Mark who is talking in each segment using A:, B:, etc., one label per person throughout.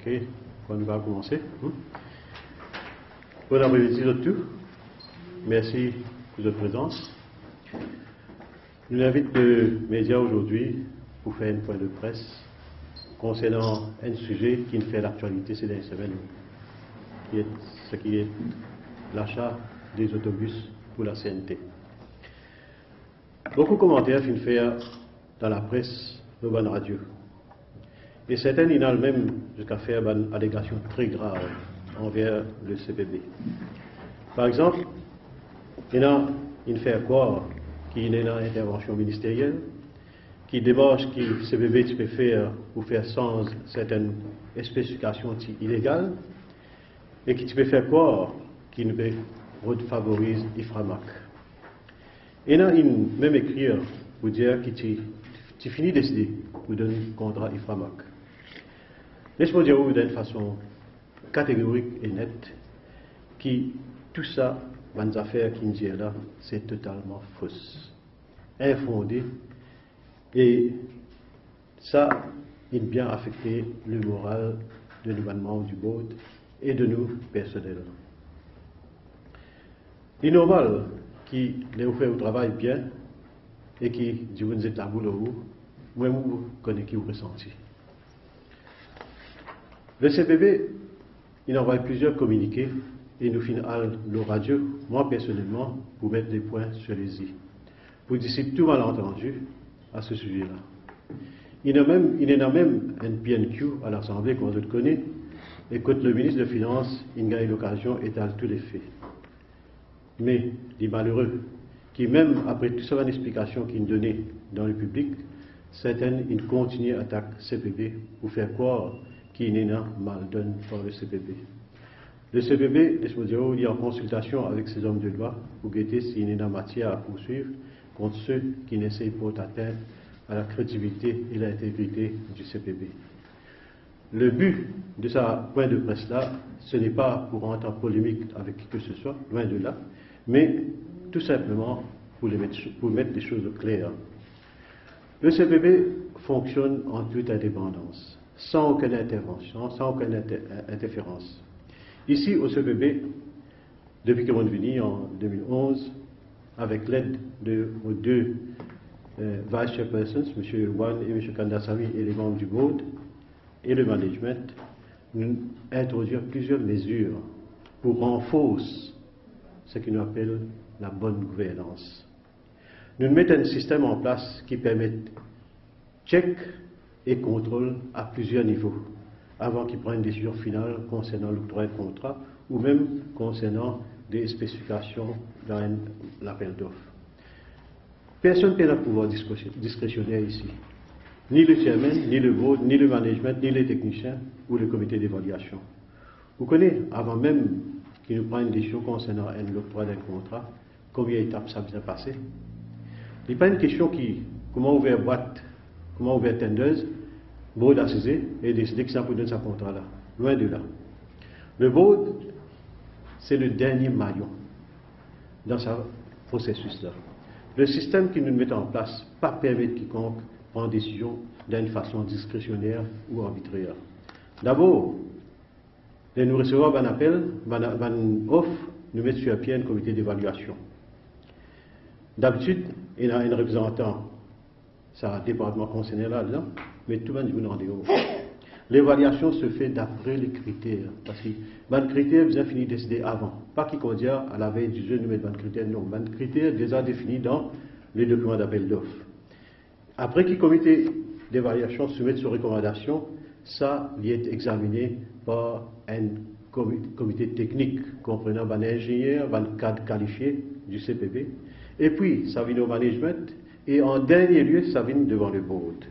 A: Ok, on va commencer. Bon après-midi à tous. Merci pour votre présence. Nous invitons les médias aujourd'hui pour faire un point de presse concernant un sujet qui nous fait l'actualité ces dernières semaines, ce qui est l'achat des autobus pour la CNT. Beaucoup de commentaires finissent faire dans la presse, dans la radio. Et certains y ont même jusqu'à faire une allégation très grave envers le CPB. Par exemple, il y a une fait croire qu'il y a une intervention ministérielle, qui démarche que le CPB peut faire pour faire sans certaines spécifications illégales, et qui peut faire croire qu'il favorise l'IFRAMAC. Il y a même écrit pour dire que tu finis de décider pour donner un contrat IFRAMAC. Laisse-moi dire d'une façon catégorique et nette que tout ça, les affaires qui nous disent là, c'est totalement fausse, infondé, et ça, il a bien affecté le moral de l'événement du board et de nous personnellement. Il est normal qu'il ait fait au travail bien et qu'il dit vous êtes la boule au bout, moi vous connaissez qui vous ressentez. Le CPB, il envoie plusieurs communiqués et nous finissons le radio, moi personnellement, pour mettre des points sur les i. Pour dissiper tout malentendu à ce sujet-là. Il y en a même un PNQ à l'Assemblée qu'on connaît, et quand le ministre des Finances, il a eu l'occasion d'étaler tous les faits. Mais les malheureux, qui même après toute cette explication qu'il donnait dans le public, certaines ils continuent à attaquer CPB pour faire croire qu'il y a mal donné par le CPB. Le CPB, laisse-moi dire, il est en consultation avec ses hommes de loi pour guetter s'il y a matière à poursuivre contre ceux qui n'essayent pas d'atteindre à la crédibilité et l'intégrité du CPB. Le but de ce point de presse-là, ce n'est pas pour entrer en polémique avec qui que ce soit, loin de là, mais tout simplement pour mettre les choses claires. Le CPB fonctionne en toute indépendance, sans aucune intervention, sans aucune interférence. Ici, au CPB, depuis que nous sommes venus en 2011, avec l'aide de nos deux vice-chairpersons, M. Wan et M. Kandasamy, et les membres du board, et le management, nous introduisons plusieurs mesures pour renforcer ce que nous appelons la bonne gouvernance. Nous mettons un système en place qui permet check et contrôle à plusieurs niveaux, avant qu'ils prennent une décision finale concernant l'octroi de contrat ou même concernant des spécifications dans l'appel d'offres. Personne n'a le pouvoir discrétionnaire ici. Ni le chairman, ni le board, ni le management, ni les techniciens ou le comité d'évaluation. Vous connaissez, avant même qu'ils nous prennent une décision concernant l'octroi d'un contrat, combien d'étapes ça vient passer. Il n'est pas une question comment ouvrir boîte, comment ouvrir tendeuse, board a saisi et décider que ça peut donner ce contrat-là. Loin de là. Le board, c'est le dernier maillon dans ce processus-là. Le système que nous mettons en place pas permettre quiconque prendre décision d'une façon discrétionnaire ou arbitraire. D'abord, nous recevons un appel, une offre, nous mettons sur pied un comité d'évaluation. D'habitude, il y a un représentant, c'est un département concerné là-dedans, mais tout le monde dit rendez-vous. L'évaluation se fait d'après les critères, parce que les critères, vous avez fini de décider avant. Pas qu'il qu'on dit à la veille du jeu, nous mettons les critères, non. Les critères déjà définis dans les documents d'appel d'offres. Après que le comité d'évaluation soumet ses recommandations, ça est examiné par un comité technique comprenant un ingénieur, un cadre qualifié du CPB, et puis ça vient au management, et en dernier lieu, ça vient devant le board.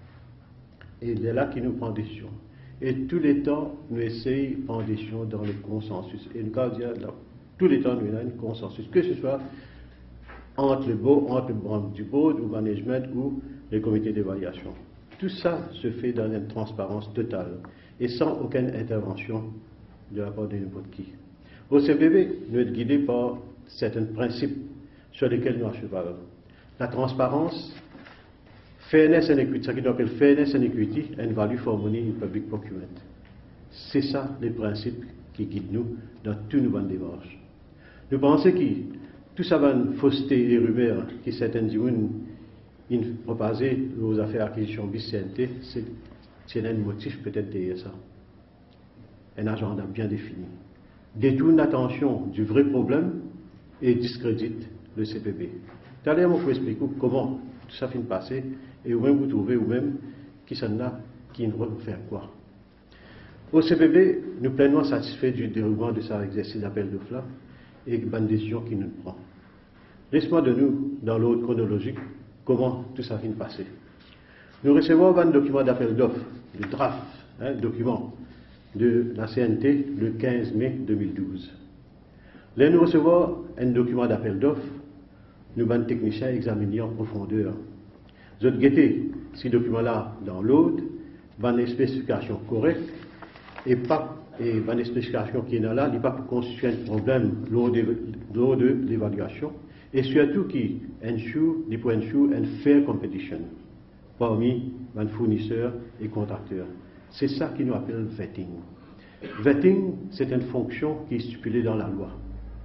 A: Et il est là qu'il nous prend décision. Et tous les temps, nous essayons de prendre décision dans le consensus. Et nous dire, tous les temps, nous avons un consensus, que ce soit entre le membre du board, ou management, ou le comité d'évaluation. Tout ça se fait dans une transparence totale, et sans aucune intervention de la part de n'importe qui. Au CPB, nous sommes guidés par certains principes sur lesquels nous achevons. La transparence, fairness and equity, ce qu'on appelle fairness and equity and value for money in public procurement. C'est ça les principes qui guident nous dans toutes nos bonnes démarches. Nous pensons que tout ça va une fausseté et rumeurs qui certaines gens propager aux affaires acquisition BCNT, c'est un motif peut-être derrière ça. Un agenda bien défini. Détourne l'attention du vrai problème et discrédite le CPB. Tout à l'heure, je vous explique comment tout ça finit de passer et vous-même vous trouvez vous-même qui sont là, qui vont faire quoi. Au CPB, nous pleinement satisfaits du déroulement de cet exercice d'appel d'offres là et de bonne décision qu'il nous prend. Laisse-moi de nous, dans l'ordre chronologique, comment tout ça finit de passer. Nous recevons un document d'appel d'offres, le draft, document de la CNT le 15 mai 2012. Là, nous recevons un document d'appel d'offres, nous, les techniciens, examinés en profondeur. Nous avons guetté ces documents-là dans l'autre, une spécification correcte, et une spécification qui est là, n'est pas pour constituer un problème lors de l'évaluation, et surtout qui ensure une fair competition parmi les fournisseurs et contracteurs. C'est ça qui nous appelle vetting. Vetting, c'est une fonction qui est stipulée dans la loi.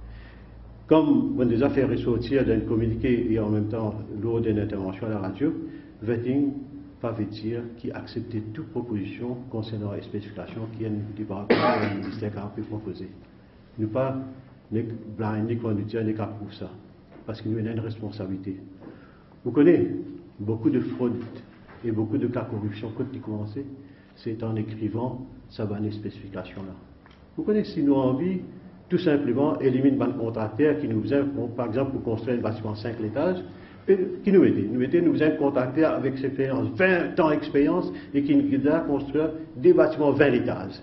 A: Comme on déjà fait ressortir d'un communiqué et en même temps lors d'une intervention à la radio, vetting veut dire qui accepte toute proposition concernant les spécifications qui est du ministère qui a pu proposer. Nous pas blindés quand nous disons qu'à pour ça, parce que nous avons une responsabilité. Vous connaissez beaucoup de fraudes et beaucoup de cas de corruption quand ils commencent, c'est en écrivant ça va les spécifications-là. Vous connaissez si nous avons envie, tout simplement, éliminer un contracteur qui nous faisait, par exemple, pour construire un bâtiment 5 étages, qui nous aidait. Nous faisait un contracteur avec expérience, 20 ans d'expérience, et qui nous aidait à construire des bâtiments 20 étages.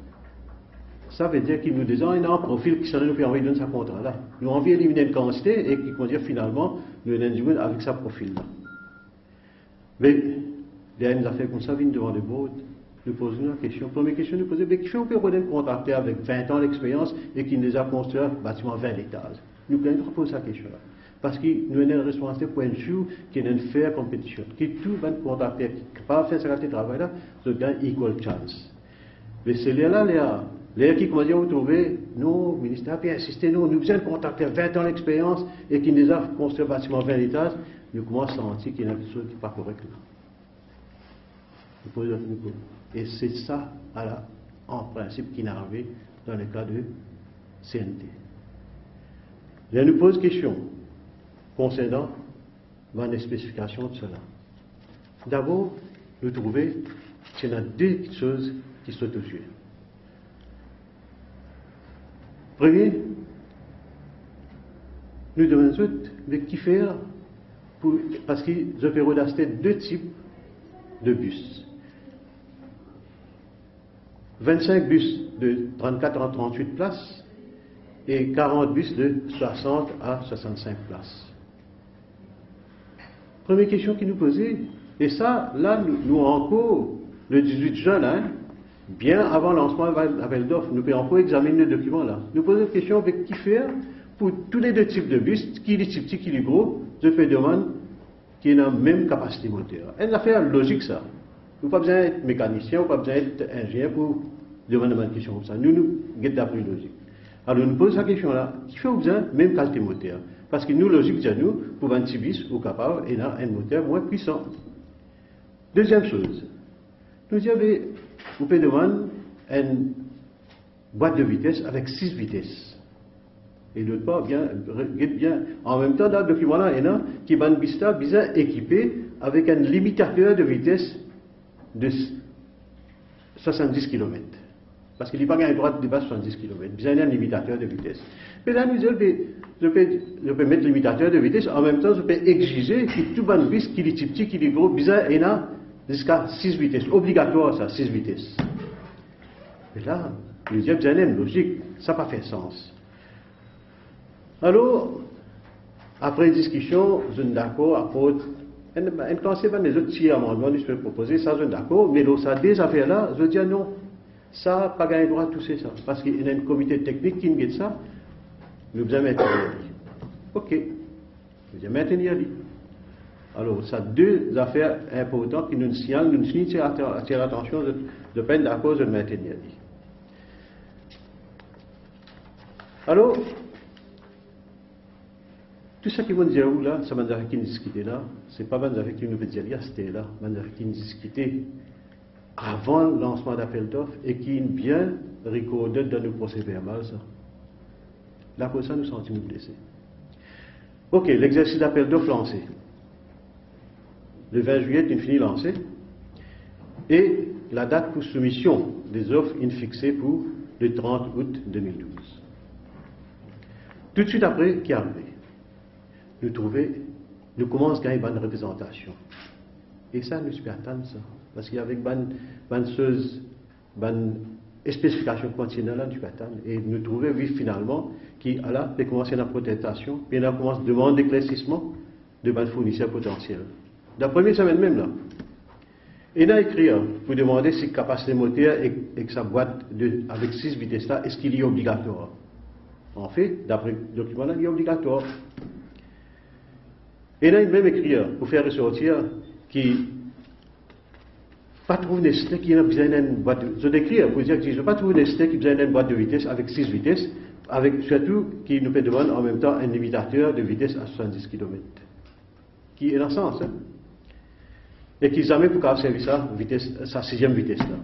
A: Ça veut dire qu'il nous disait, il y a un profil qui s'en nous permet de donner ce contrat-là. Nous avons envie d'éliminer une quantité et qui conduit finalement, nous avons avec ce profil-là. Mais, il y a une affaire comme ça, viennent devant le board. Nous posons une question. Première question, nous posons, mais qui fait on peut un contracteur avec 20 ans d'expérience et qui nous a construit un bâtiment 20 étages? Nous pouvons poser cette question-là. Parce que nous avons une responsabilité pour ensure qu'il y a une fair compétition. Que tout le contracteur qui est capable de faire ce travail-là, se gagne equal chance. Mais c'est là, les qui commencent à vous trouver, nous, le ministère a bien insisté, nous avons un contracteur 20 ans d'expérience et qui nous a construit un bâtiment 20 étages, nous commençons à sentir qu'il y a quelque chose qui n'est pas correct là. Et c'est ça, en principe, qui est arrivé dans le cas de CNT. Là, nous pose question concernant les spécifications de cela. D'abord, nous trouvons qu'il y a deux choses qui sont aux yeux. Premier, nous demandons de qui faire parce qu'ils ont d'acheter deux types de bus. 25 bus de 34 à 38 places et 40 bus de 60 à 65 places. Première question qui nous posait, et ça, là, nous encore, le 18 juin, là, bien avant le lancement de l'appel d'offres, nous pouvons encore examiner le document là. Nous posons la question avec qui faire pour tous les deux types de bus, qui est petit, qui est gros, je fais demande qui a la même capacité moteur. C'est une affaire logique ça. Nous n'avons pas besoin d'être mécanicien, nous n'avons pas besoin d'être ingénieur pour demander une question comme ça. Nous guettons d'après logique. Alors nous posons cette question-là, qui fait besoin de même qualité moteur? Parce que nous, logique, nous, pour 26 bis, nous capable et un moteur moins puissant. Deuxième chose, nous disons, vous pouvez demander une boîte de vitesse avec 6 vitesses. Et l'autre part, bien, en même temps, dans le document-là, il y en a qui va bien équipé avec un limitateur de vitesse de 70 km. Parce qu'il n'y a pas un droit de dépasser 70 km. Il y a un limitateur de vitesse. Mais là, nous disons, je peux mettre limitateur de vitesse, en même temps, je peux exiger que tout bon bus, qu'il est petit, qu'il est gros, bizarre, il y a jusqu'à 6 vitesses. Obligatoire, ça, 6 vitesses. Mais là, nous disons, c'est une logique, ça n'a pas fait sens. Alors, après discussion, je suis d'accord, après, quand c'est les autres petits amendements, je peux proposer, ça, je suis d'accord, mais là, ça, des affaires-là, je dis non, ça n'a pas gagné droit à tout ça, parce qu'il y a un comité technique qui me dit ça, nous devons maintenir l'île. Ok, nous devons maintenir l'île. Alors, ça, deux affaires importantes qui nous signalent, nous attirent l'attention de peine d'accord de maintenir l'île. Alors, tout ça qui vont dire là, ça m'a dit qu'ils discutent là, c'est pas mal qui nous veut dire c'était là, m'a dit qu'ils discutaient avant le lancement d'appel d'offres et qui bien recordé dans nos procès verbal ça. Là pour ça nous sentons blessés. Ok, l'exercice d'appel d'offres lancé. Le 20 juillet, il finit lancé. Et la date pour soumission des offres est fixée pour le 30 août 2012. Tout de suite après, qui est arrivé? Nous commençons à gagner une représentation. Et ça, nous sommes attendre ça. Parce qu'il y avait une spécification continue là, nous attendre. Et nous trouvons finalement qui a là, commencé la protestation, puis on a commencé à demander l'éclaircissement de nos fournisseurs potentiels. Dans la première semaine même là. Et on a écrit pour demander si capacité moteur et que sa boîte avec 6 vitesses là, est-ce qu'il est obligatoire? En fait, d'après le document là, il est obligatoire. Et là, il même écrit pour faire ressortir qui pas trouvé Nestlé qui a besoin d'une boîte de vitesse. Je décris pour dire que je n'ai pas trouvé Nestlé qui a besoin d'une boîte de vitesse avec 6 vitesses, avec surtout qui nous demande en même temps un limitateur de vitesse à 70 km. Qui est dans le sens, hein? Et qui jamais pour servir sa 6e vitesse là.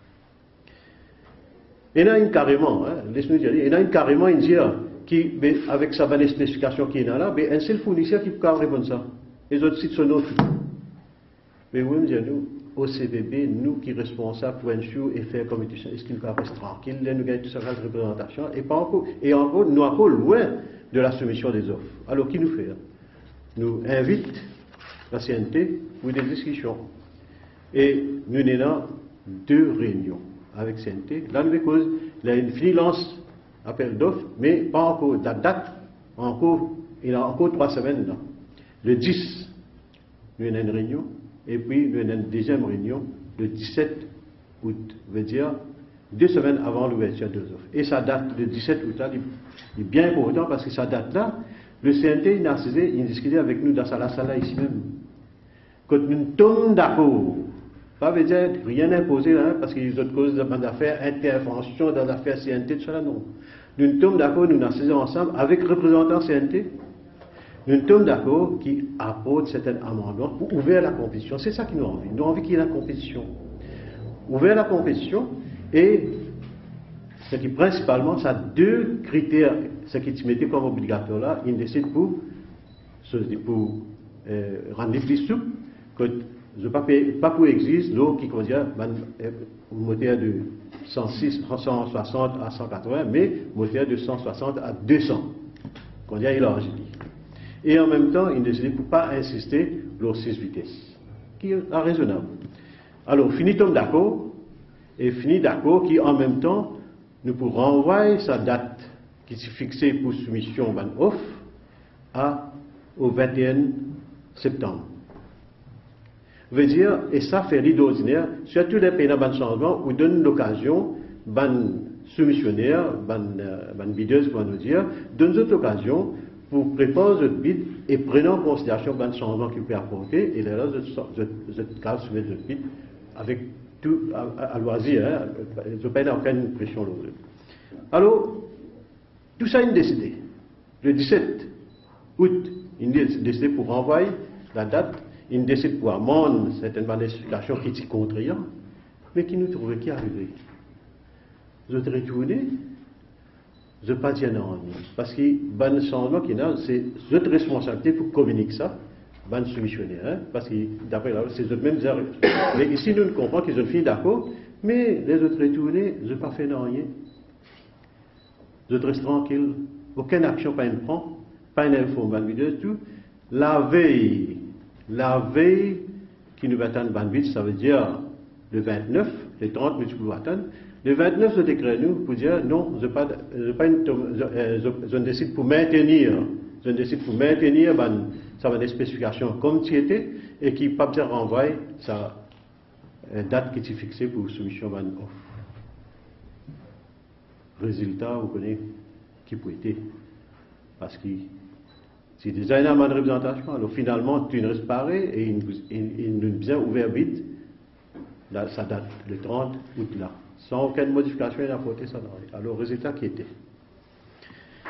A: Et il y a une carrément, hein, laisse-nous dire, il y a une carrément une dire qui, avec sa bonne spécification qui est là, mais un seul fournisseur qui peut répondre ça. Les autres sites sont d'autres. Mais vous me dites, nous, au CVB, nous qui sommes responsables pour ensure et faire compétition, est-ce qu'il va rester tranquille, nous gagnons toute cette représentation, et encore, nous encore loin de la soumission des offres. Alors, qui nous fait? Nous invite la CNT pour des discussions. Et nous avons 2 réunions avec CNT. Là, nous cause, il y a une freelance appel d'offres, mais pas encore. La date, il y a encore 3 semaines. Là. Le 10, nous avons une réunion. Et puis, nous avons une deuxième réunion le 17 août, veut dire 2 semaines avant l'ouverture des offres. Et sa date, le 17 août, là, il est bien important parce que sa date-là, le CNT, il discutait avec nous dans la salle ici même. Quand nous tombons d'accord, pas veut dire rien imposé là, parce qu'il y a d'autres causes d'affaires, intervention dans l'affaire CNT, tout ça là, non. Nous tombons d'accord, nous nous ensemble avec représentants CNT. Nous sommes d'accord qui apporte certains amendements pour ouvrir la compétition. C'est ça qui nous envie. Nous avons envie qu'il y ait la compétition. Ouvrir la compétition et ce qui principalement, ça a 2 critères, ce qui est mis comme obligatoire là, il décide pour rendre plus souple que je pas pour existe l'eau qui contient un moteur de 160 à 180, mais moteur de 160 à 200. Contient élargi. Et en même temps, il décide pour ne pas insister sur 6 vitesses, qui est raisonnable. Alors, finit d'accord, et finit d'accord qui en même temps, nous pourrons renvoyer sa date qui est fixée pour soumission offre au 21 septembre. Veut dire, et ça fait l'idée ordinaire, surtout les pays dans le changement, où donne l'occasion, soumissionnaires, bideuses, pour nous dire, donne cette occasion pour préparer votre bid et prenant en considération le changement qu'il peut apporter, et là, je cas soumettre votre bid avec tout à loisir, hein, je n'ai pas aucune pression là. Alors, tout ça, il est décidé. Le 17 août, il est décidé pour renvoyer la date, il décide pour amender certaines explications qui sont contraires, mais qui nous trouvent qui arrivait. Je te retourne, je ne pas dire non, parce que le changement qui est c'est notre responsabilité pour communiquer ça, ban soumissionnaire, hein, parce que d'après là, c'est eux mêmes erreurs. Mais ici, nous comprenons qu'ils ont fini d'accord, mais les autres retournés, je n'ai pas fait rien. Je reste tranquille, aucune action pas une prend, pas une info, tout. La veille qui nous va attendre bandit, ça veut dire le 29, les 30 minutes pour attendre. Le 29, je décret nous pour dire non, je décide pour maintenir, ça va des spécifications comme tu étais et qui pas bien renvoyer sa date qui est fixée pour soumission ban off. Résultat, vous connaissez qui peut être. Parce que c'est déjà une amende de représentation, alors finalement, tu ne restes pas et il nous bien ouvert vite sa date, le 30 août là, sans aucune modification, il a apporté ça. Alors, résultat qui était.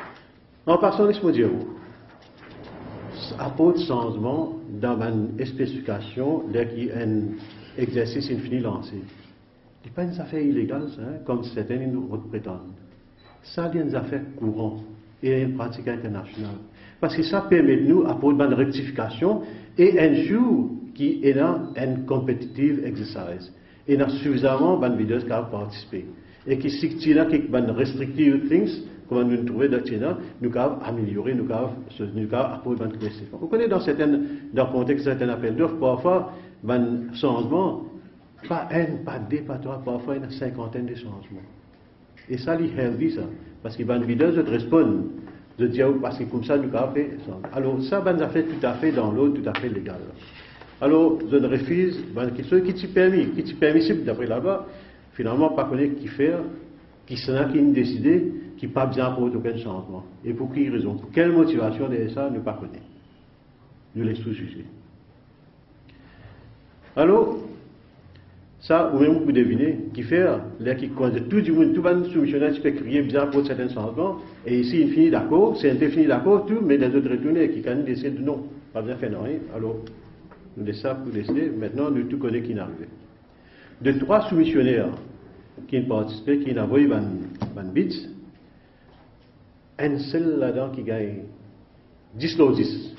A: En passant, laisse-moi dire, apporte changement dans une spécification, là qui est un exercice infini lancé. Ce n'est pas une affaire illégale, ça, hein, comme certains nous prétendent. Ça, c'est une affaire courante et une pratique internationale. Parce que ça permet de nous apporter une rectification et un jour qui est dans un competitive exercise. Et il y a suffisamment de vidéos qui ont participé. Et qui, si il y a quelques restrictive things, comme nous trouvons dans nous avons amélioré, nous avons apporté une question. Vous connaissez dans le contexte de certains appels d'offres, parfois, un changement, pas un, pas deux, pas trois, parfois une cinquantaine de changements. Et ça, c'est healthy, ça. Parce que les vidéos répondent. De dire, parce que comme ça, nous avons fait ça. Alors, ça, c'est un fait tout à fait dans l'ordre, tout à fait légal. Alors, je refuse, quelque chose qui t'est permissible d'après la loi, finalement, pas connaître qui faire, qui s'en a qui décidé, qui pas bien pour aucun changement. Et pour quelle raison? Pour quelle motivation derrière ça, nous ne pas connaître. Nous les sous-juger. Alors, ça, ou même vous devinez, qui faire, là qui conduit tout le monde, tout le monde soumissionnaire qui peut crier bien pour certains changements, et ici il finit d'accord, c'est un fini d'accord, tout, mais les autres retournés qui quand même décident non, pas bien faire rien, alors nous laissons ça pour laisser, maintenant nous tout connaissons qui est arrivé. De 3 soumissionnaires qui ont participé, qui ont envoyé un bits, un seul là-dedans qui gagne 10 lots 10.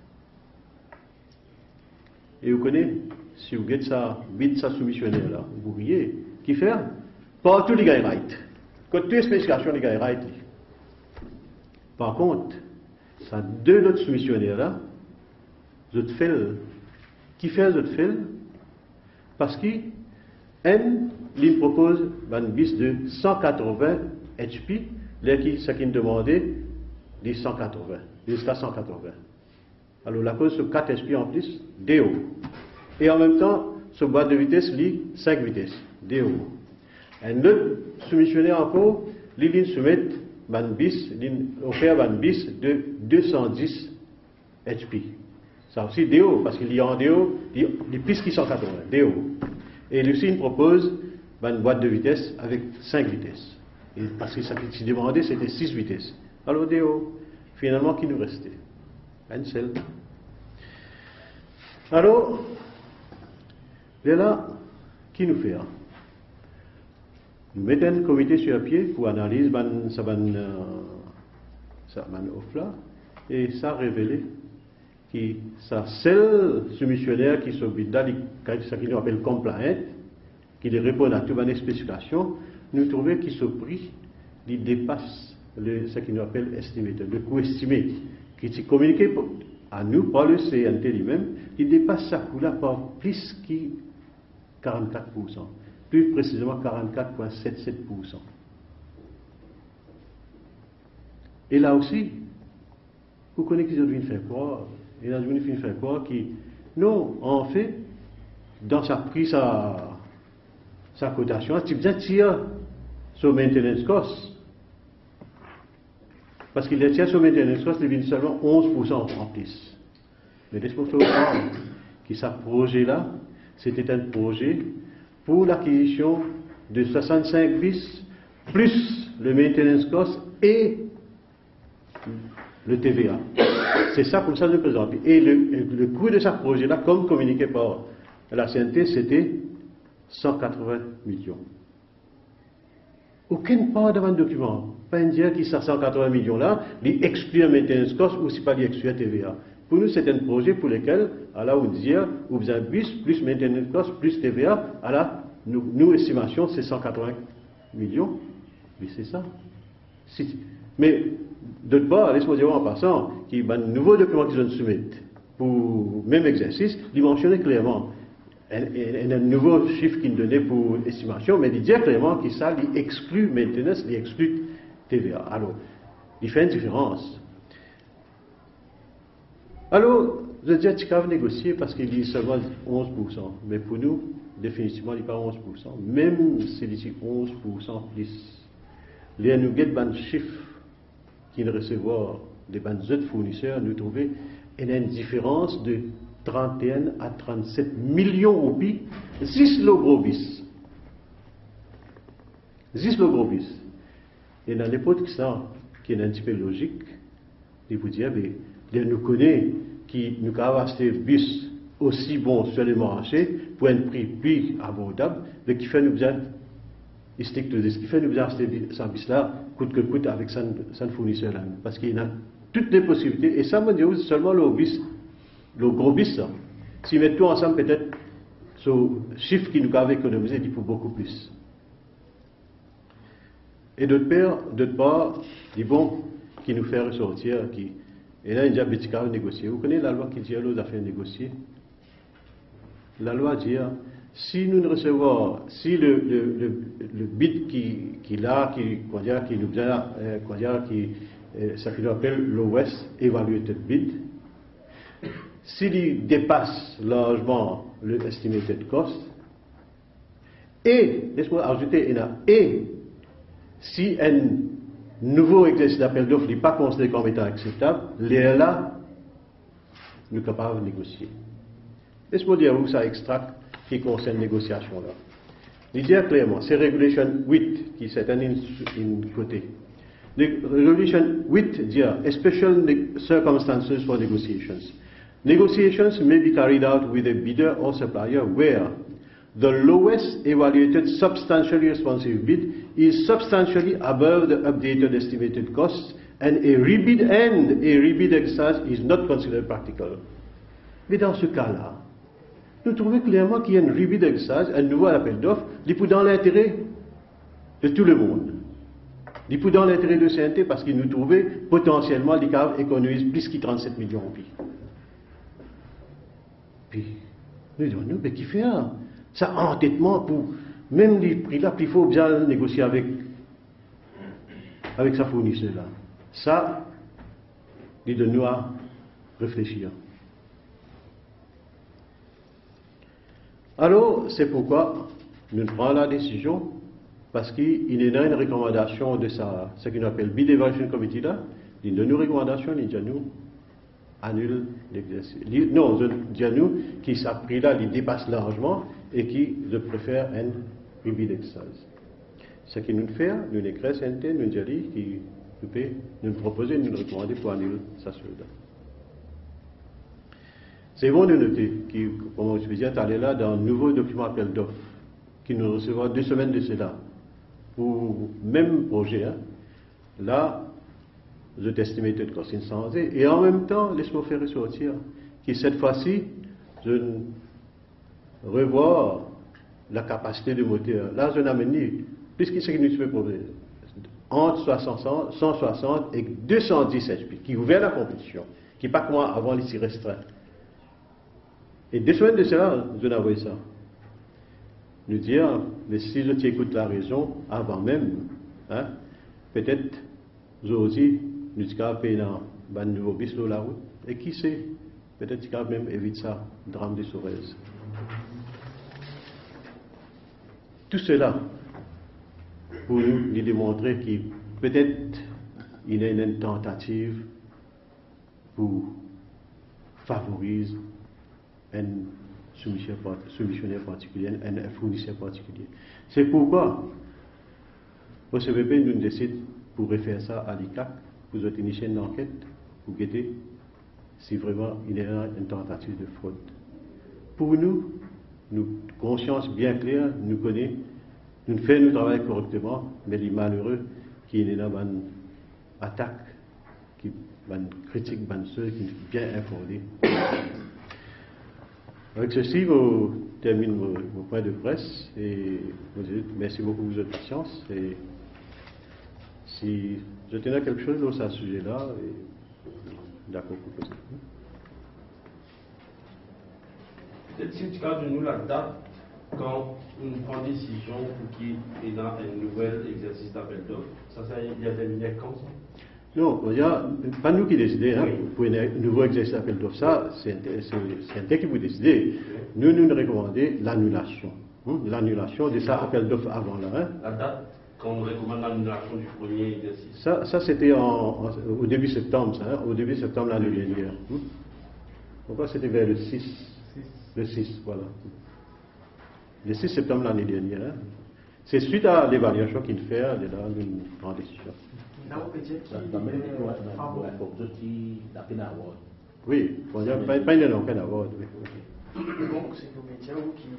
A: Et vous connaissez, si vous avez ça, vite ça soumissionnaire là, vous riez, qui fait? Partout les gars right. Quand toutes les spécifications les gars right. Par contre, ça 2 autres soumissionnaires là, je te fais qui fait je te fais parce que il propose un bis de 180 HP, là qui ce qu'il demandait des 180, jusqu'à 180. Alors la cause sur 4 HP en plus, DO. Et en même temps, ce boîte de vitesse lit 5 vitesses, DO. Un autre soumissionnaire encore, il soumet un bis, offert un bis de 210 HP. Ça aussi DO, parce qu'il y a en DO, il plus qui 180, DO. Et lui aussi, il propose une boîte de vitesse avec 5 vitesses. Et parce que ce qu'il demandait, c'était 6 vitesses. Alors DO, finalement, qui nous restait? Un seul. Alors, et là, qui nous fait? Nous mettons un comité sur pied pour analyser cette offre-là, et ça a révélé que sa seule soumissionnaire qui sont dans ce qu'on appelle compliant, qui répond à toutes les spécifications, nous trouvons que ce prix il dépasse ce qu'on appelle estimated, le coût estimé, qui est communiqué à nous par le CNT lui-même, il dépasse ce coût-là par plus que 44%, plus précisément 44,77%. Et là aussi, vous connaissez qu'ils ont dû faire croire, ils ont dû faire croire que non, en fait, dans sa prise, sa cotation, tu bien tire sur maintenance cost. Parce qu'il tient sur maintenance cost, il vient seulement 11% en plus. Mais laisse-moi te dire que ce projet-là, c'était un projet pour l'acquisition de 65 bis, plus le maintenance cost et le TVA. C'est ça comme ça nous présente. Et le coût de ce projet-là, comme communiqué par la CNT, c'était 180 millions. Aucune part dans le document. Pas un dire qui 180 millions là, il exclut un maintenance cost ou si pas il exclut un TVA. Pour nous, c'est un projet pour lequel, alors on dit, vous avez bis, plus maintenance cost, plus TVA, alors nous estimation, c'est 180 millions. Mais c'est ça. Mais, d'autre part, laisse-moi dire en passant, qu'il y a un nouveau document qu'ils ont soumis pour le même exercice, il mentionnait clairement un nouveau chiffre qu'il donnait pour estimation, mais il dit clairement que ça, il exclut maintenance, il exclut TVA. Alors, il fait une différence. Alors, je dis à Tchikav négocier parce qu'il dit seulement 11%, mais pour nous, définitivement, il n'est pas 11%, même s'il dit 11% plus. Les nous guettes un chiffre qui ne recevoir des autres fournisseurs, nous trouvons une différence de 31 à 37 millions au pays, 10 logros-bis. 10 logros-bis. Et dans l'époque qui est un petit peu logique, Il vous dire, mais de nous connaître qui nous avons acheté bus aussi bon sur le marché pour un prix plus abordable, mais qui fait nous bien, ce qui fait nous bien acheter ce bus-là, coûte que coûte avec son fournisseur là. Parce qu'il y a toutes les possibilités, et ça me dit seulement le bus, le gros bus, ça. Si mettons tout ensemble, peut-être, ce chiffre qui nous avait économisé, il faut beaucoup plus. Et d'autre part, il bon qui nous fait ressortir, et là, il y a des cas négocier. Vous connaissez la loi qui dit aux affaires négociées? La loi dit, si nous ne recevons, si le bid qui nous a, ça qu'on appelle l'OS, Evaluated Bid, s'il dépasse largement le estimated cost, et, laisse-moi ajouter, et si un nouveau exercice d'appel d'offres n'est pas considéré comme étant acceptable, là, nous sommes capables de négocier. Laisse-moi dire où ça extracte qui concerne la négociation là. Il dit clairement, c'est Regulation 8 qui s'est une côté. Regulation 8 dit, special circumstances for negotiations. Negotiations may be carried out with a bidder or supplier where the lowest evaluated substantially responsive bid is substantially above the updated estimated costs and a rebid exercise is not considered practical. Mais dans ce cas-là, nous trouvons clairement qu'il y a un rebid exercise, un nouveau appel d'offres, il est dans l'intérêt de tout le monde. Il est dans l'intérêt de CNT parce qu'il nous trouvait potentiellement les caves économisent plus que 37 millions de prix. Puis, nous disons, mais qui fait ça entêtement pour, même les prix là, il faut bien négocier avec sa fournisseur là. Ça, il de nous à réfléchir. Alors, c'est pourquoi nous prenons la décision, parce qu'il y a une recommandation de ce qu'on appelle Bid Evaluation Committee là, il donne une recommandation, il dit à nous, annule l'exercice. Non, il dit à nous qui ça prix là, il dépasse largement et qui je préfère un rebid exercise. Ce qui nous fait, nous écrivons CNT, nous disons qui nous proposer, nous recommander pour annuler ça celui-là. C'est bon de noter que, comme je disais, aller là dans un nouveau document appel d'offres qui nous recevra 2 semaines de cela pour le même projet. Hein. Là, je t'estimais que c'est sans et en même temps, laisse-moi faire ressortir que cette fois-ci, je revoir la capacité de moteur. Là, je n'amène puisque ce qui nous fait problème entre 160 et 210 HP, qui ouvert la compétition, qui n'est pas comme avant les 6 restreints. Et 2 semaines de cela, je n'avais ça. Nous dire, mais si je t'écoute la raison, avant même, hein, peut-être, je aussi, nous disons, payer un nouveau bis sur la route. Et qui sait, peut-être qu'il quand même évite ça, drame de Sorez. Tout cela, pour nous démontrer qu'il peut-être il y a une tentative pour favoriser un soumissionnaire particulier, un fournisseur particulier. C'est pourquoi au CVP nous décide pour refaire ça à l'ICAC, pour initier une enquête, pour guetter si vraiment il y a une tentative de fraude. Pour nous, conscience bien claire, nous connaissons, nous faisons notre travail correctement, mais les malheureux qui est dans une attaque, qui une critique, une seule, qui est bien informée. Avec ceci, je termine mon point de presse et vous dites merci beaucoup pour votre patience. Et si je tenais quelque chose sur ce sujet-là, d'accord pour ça.
B: Peut-être si tu gardes nous la date quand on prend décision pour qu'il y ait un nouvel exercice d'appel d'offres. Ça, il y a terminé quand ça?
A: Non, il y a pas nous qui décidons hein, pour un nouveau exercice d'appel d'offres. Ça, c'est un texte qui vous décidez. Nous recommandons l'annulation. L'annulation de ça appel d'offres avant là. Hein.
B: La date quand on recommande l'annulation du premier exercice.
A: Ça c'était au début septembre, ça, hein, au début septembre l'année dernière. Pourquoi c'était vers le 6? Le 6, voilà. Le 6 septembre l'année dernière. Hein. C'est suite à l'évaluation qu'il fait, de là, nous prenons décision.
C: Là, on peut dire qu'il
A: oui, pas une aucun avoir.
C: donc, c'est pour métier où qui,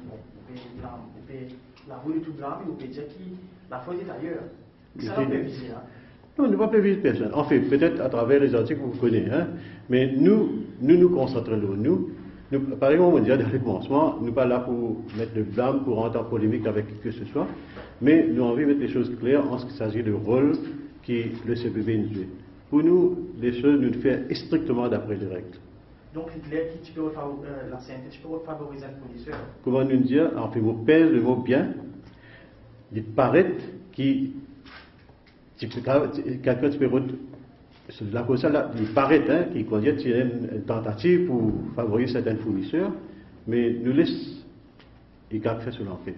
C: la rue de tout blanc, mais on peut dire que la faute est ailleurs. Ça va pas viser, hein.
A: Non, nous ne va pas viser personne. En fait, peut-être à travers les articles que vous connaissez, hein, mais nous concentrons nous. Par exemple, on dit dans le commencement, nous ne sommes pas là pour mettre le blâme, pour rentrer en polémique avec qui que ce soit, mais nous avons envie de mettre les choses claires en ce qui s'agit du rôle que le CPB nous joue. Pour nous, les choses nous fait strictement d'après les règles.
C: Donc, c'est clair que tu peux la santé, tu peux favoriser le policier.
A: Comment nous dire, en fait, vous pèse le mot bien, il paraît que quelqu'un tu peux la cause là, il paraît qu'il y a une tentative pour favoriser certains fournisseurs, mais nous laisse il garde fait sur l'enquête.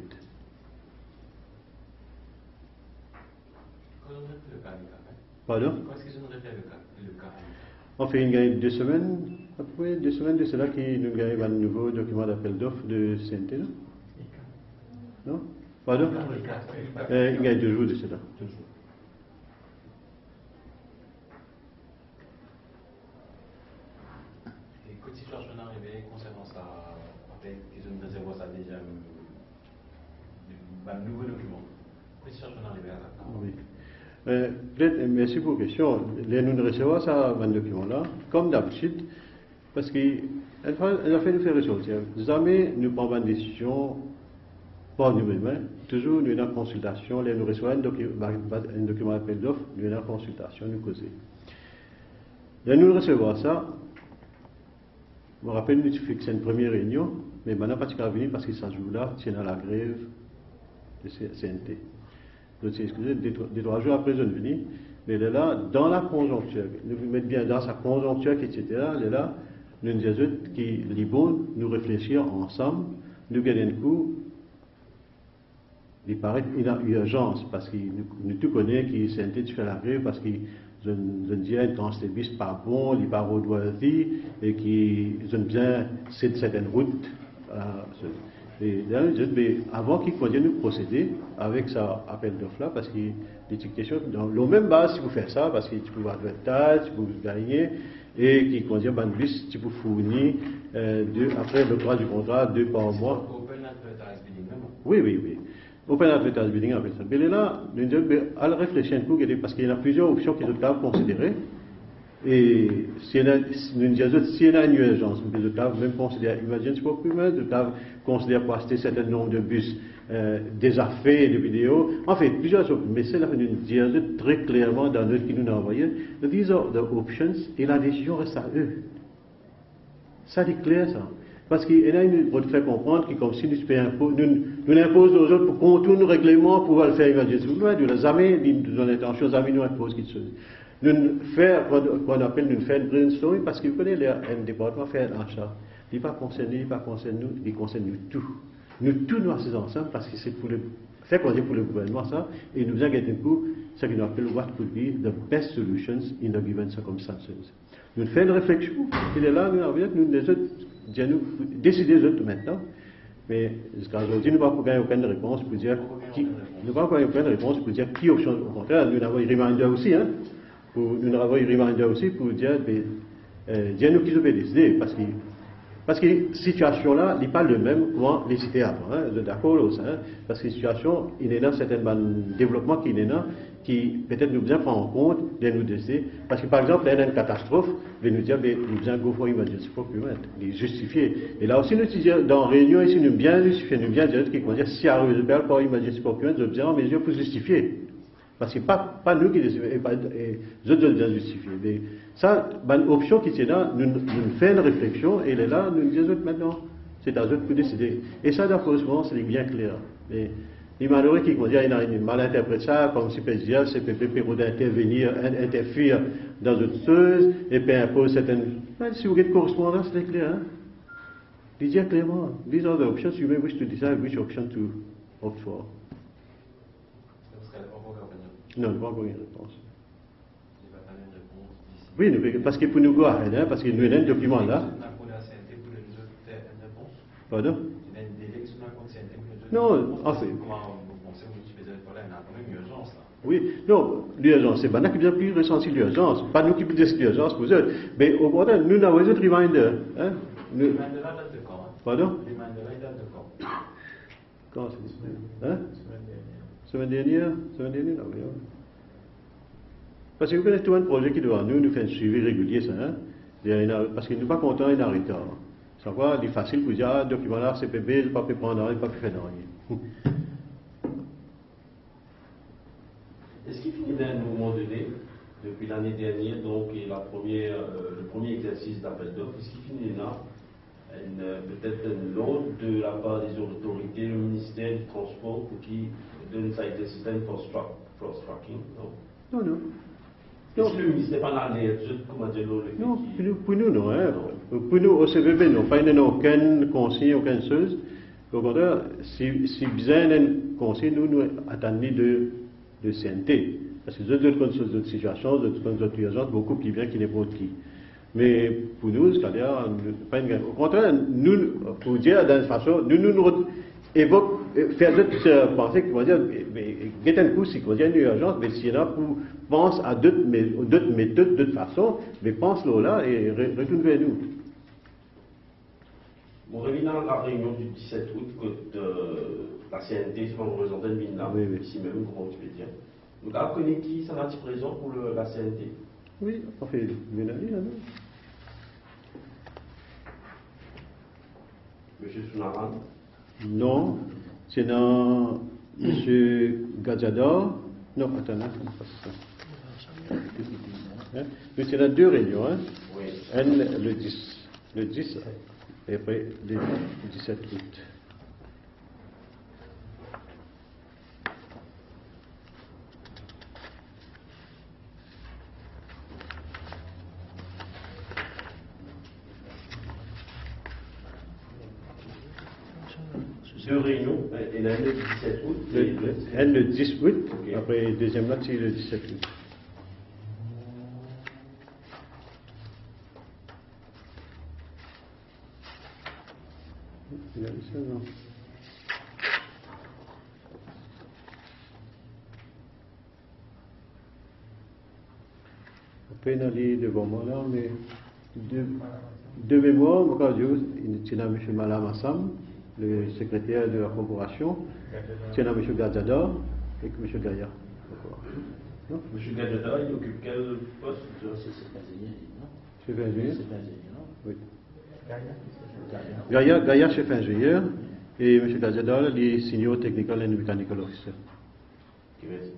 A: Pardon?
D: Est-ce qu'ils ont référé le cas?
A: On fait une gagne 2 semaines, après 2 semaines de cela qui nous gagne un nouveau document d'appel d'offres de CNT, non? Non? Pardon? Il gagne 2 jours de cela.
D: Situation arrivée concernant ça, peut-être qu'ils ont recevoir ça déjà un nouveau document. Quelle situation arrivée à ça?
A: Oui. Peut-être, merci pour la question. Nous recevons ça, un document-là, comme d'habitude, parce qu'elle a fait nous faire ressortir. Jamais nous prenons une décision par nous-mêmes. Toujours nous avons une consultation. Nous recevons un document d'appel d'offres, nous avons une consultation, nous causons. Nous recevons ça. Je me rappelle, nous fixons une première réunion, mais maintenant, pas de venir parce que ça joue là, c'est dans la grève de CNT. Donc, c'est excusé, 2-3 jours après, je suis venu, mais là, dans la conjoncture, nous mettons bien dans sa conjoncture, etc., là, nous disons qu'il est bon, nous réfléchir ensemble, nous gagner un coup, il paraît qu'il y a une urgence, parce que nous tout connaissons qui CNT tu fais la grève, parce que je dis un transport pas bon, il n'est pas roadworthy, et qui ont bien certaines routes. Et là, mais avant qu'il continue de procéder avec ça appel d'offres-là, parce qu'il y a des questions, dans la même base, si vous faites ça, parce que tu peux avoir de tu peux gagner, et qui contient un bus, tu peux fournir, après le droit du contrat, 2 par mois.
D: Open advertising,
A: oui. Open advertising avec ça. Mais là, nous disons, à réfléchir un coup, parce qu'il y a plusieurs options qui doivent considérer. Et s'il y a une urgence, nous devons même considérer emergency procurement, nous devons considérer pour acheter un certain nombre de bus, des affaires, des vidéos, en fait, plusieurs options. Mais c'est là que nous disons très clairement dans notre qui nous a envoyé, these are the options, et la décision reste à eux. Ça dit clair, ça. Parce qu'il y a une pour faire comprendre que comme si nous imposons aux autres pour contourner le règlement pour pouvoir le faire emergency procurement, jamais dans l'intention, jamais nous imposons quelque chose. Nous faisons qu'on appelle nous faire une brainstorming parce que vous connaissez un département fait un achat. Il n'est pas concerné, nous, il concerne nous tout. Nous tous nous assisons ensemble parce que c'est pour le faire qu'on dit pour le gouvernement ça, et nous avons un coup ce qu'on appelle what could be the best solutions in the given circumstances. Nous faisons une réflexion, il est là, nous les autres, décider les autres maintenant. Mais jusqu'à aujourd'hui, nous n'avons pas aucune réponse pour dire qui option. Au contraire, nous avons un reminder aussi, nous avons un reminder aussi pour dire, nous qui devons décider, parce que la situation là n'est pas le même comment les citer avant, d'accord aussi, parce que la situation, il y a un certain développement qui est là, qui peut-être nous bien prendre en compte de nous décider, parce que par exemple, il y a une catastrophe, nous dire, nous bien go for emergency procurement, il est justifié. Et là aussi, nous disons, dans la réunion ici, nous bien justifier, nous bien dire, si il y a un résultat pour emergency procurement, nous bien en mesure pour justifier. Parce que pas nous qui décidons, et les autres doivent justifier. Mais ça, une option qui est là, nous faisons une réflexion, et elle est là, nous disons maintenant, c'est à eux pour décider. Et ça, d'après souvent, c'est bien clair. Mais les malheureux qui vont dire, ils mal interprètent ça, comme si dire, c'est PPP pour interférer dans une chose, et puis impose certaines. Si vous avez une correspondance, c'est clair. Ils disent clairement, these are the options you may wish to decide which option to opt for. Non, il n'y a pas encore une réponse.
D: Il va falloir une réponse d'ici.
A: Oui, parce que pour nous voir, parce que nous avons un document là. Pardon? Non, en fait.
D: l'urgence là.
A: Oui, non, l'urgence, c'est pas nous qui avons pu ressentir l'urgence, pas nous qui avons décidé l'urgence pour eux. Mais au contraire, nous avons besoin de reminder. Hein?
D: Le reminder là date de quand?
A: Pardon?
D: Le reminder là date de quand?
A: Quand c'est? Hein? Semaine dernière, non, oui. Parce que vous connaissez tout un projet qui doit nous faire un suivi régulier, ça. Hein? Parce qu'il n'est pas content, il est en retard. Ça va, il est facile pour dire, ah, document là, CPB, il ne peut pas prendre rien, il ne peut pas faire rien.
B: Est-ce qu'il finit à un moment donné, depuis l'année dernière, donc, et le premier exercice d'appel d'offres, est-ce qu'il finit là, peut-être une note de la part des autorités, le ministère du Transport, pour qui donne ça exercice d'un cross-tracking?
A: Non, non.
B: Est-ce que le ministère n'est pas dans les comment dire,
A: non, pour nous, non. Hein. Pour nous, au CPB, non. Pas aucun conseil, aucune chose. Au contraire, si besoin d'un conseil, nous attendons de CNT. Parce que d'autres situations, d'autres urgences, beaucoup plus bien qu'il n'importe qui. Mais pour nous, c'est-à-dire, au contraire, nous, pour dire d'une façon, nous évoquons, faire d'autres pensées qui vont dire, mais un coup, si il y a une urgence, mais s'il y en a pour pense à d'autres méthodes, d'autres façons, mais pense-le là et retourne vers nous.
B: Vous revenez dans la réunion du 17 août que la CNT se représentait une là, ici même, comment tu peux dire. Donc, à connaître qui s'en a-t-il présent pour la CNT?
A: Oui, on fait une année là.
B: Monsieur Sounaran?
A: Non, c'est dans M. Gadzador. Non, attends, hein? Mais c'est dans deux réunions. Hein?
B: Oui.
A: Un le 10 et après le 17 août.
B: Deux réunions, et l'année le 17 août.
A: Le 10 août,
B: okay.
A: Après le deuxième là, c'est le 17 août. Regardez ça, non? Après, on a les devant moi là, mais de mémoire, c'est M. Malamassam, le secrétaire de la corporation, c'est M. Gadzador et M. Gaillard.
B: M. Gadzador, il occupe quel poste?
A: Chef ingénieur. Oui.
C: Gaïa.
A: Gaillard, chef ingénieur, et M. Gadzador, il est senior technical and mechanical officer.
B: Merci.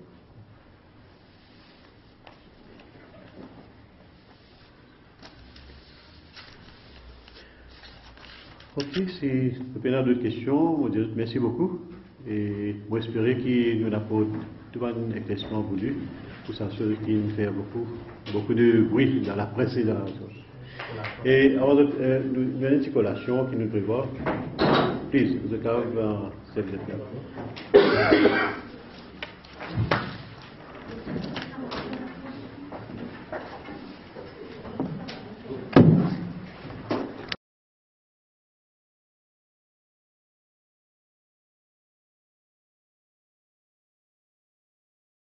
A: Ok, si vous avez d'autres questions, merci beaucoup. Et moi, j'espère qu'il nous apporte tout un éclaircissement voulu pour ça, chose qui nous fait beaucoup de bruit dans la presse et dans la chose. Et avant nous avons une petite collation qui nous prévoit. Please, the have